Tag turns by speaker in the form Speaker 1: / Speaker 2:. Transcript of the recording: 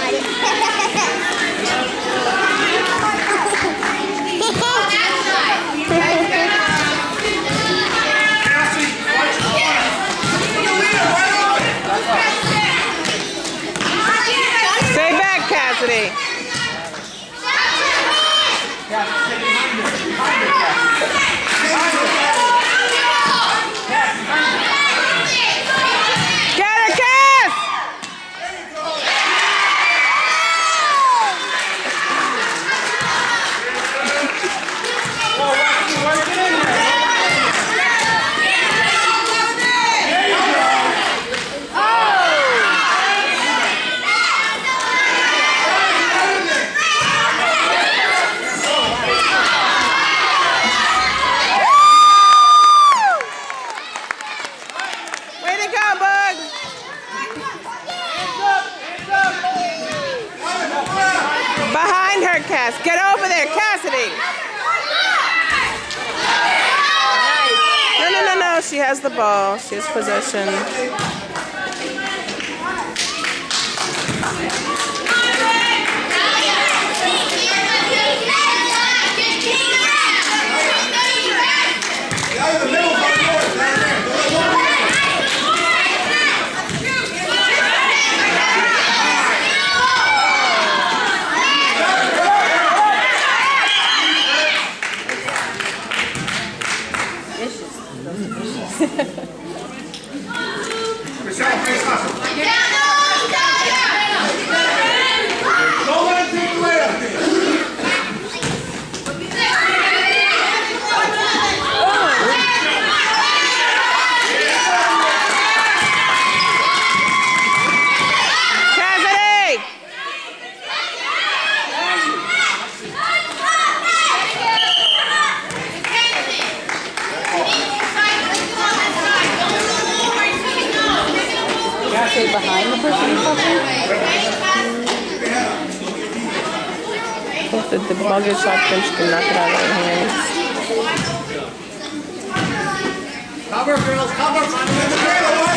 Speaker 1: Stay back, Cassidy. Get her, Cass! Way to go, Bug! Behind her, Cass. Get over there, Cassidy. No. She has the ball. She has possession.
Speaker 2: Behind the person or something?
Speaker 1: If the ball gets shot, then she can knock it out of her hands.
Speaker 3: Cover, girls, cover!